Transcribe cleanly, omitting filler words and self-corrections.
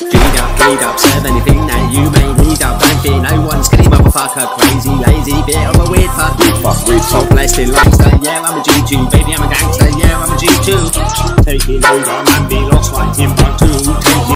G'd up, serve anything that you may need up. Don't fear no one, skinny motherfucker, crazy, lazy, bit of a weird fuck. So blessed in lifestyle, yeah, I'm a G2, baby, I'm a gangster, yeah, I'm a G2. Take it over, man, be lost, like in part 2.